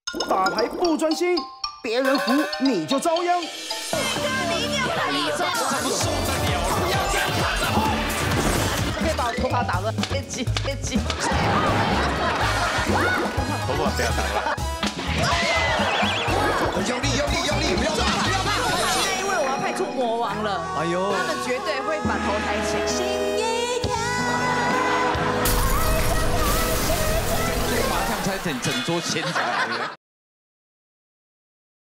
打牌不专心，别人胡你就遭殃。 可以把我头发打乱，别急。 头发不要打乱。 用力，不要怕。 现在因为我要派出魔王了， 哎呦， 他们绝对会把头抬起来。 马上才整桌掀起来。